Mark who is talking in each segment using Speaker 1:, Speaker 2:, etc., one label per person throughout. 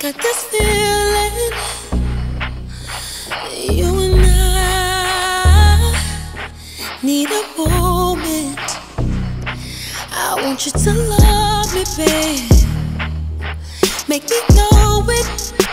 Speaker 1: got this feeling, you and I need a moment. I want you to love me, babe. Make me know it.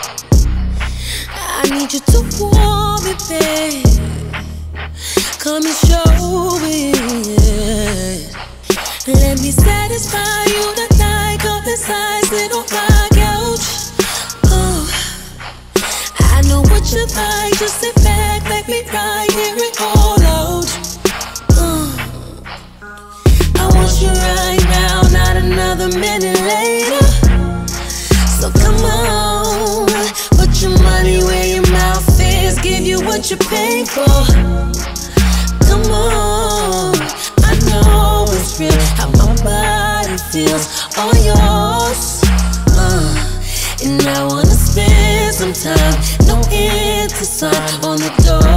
Speaker 1: I need you to want me, babe. Come and show it. Let me satisfy you tonight. Come inside, sit on my couch. Oh, I know what you like. Just sit back, let me ride, hear it all out. I want you right now, not another minute later. So come on, put your money where your mouth is. Give you what you pay for. Come on, I know it's real, how my body feels, all yours. And I wanna spend some time, no intertwine on the door.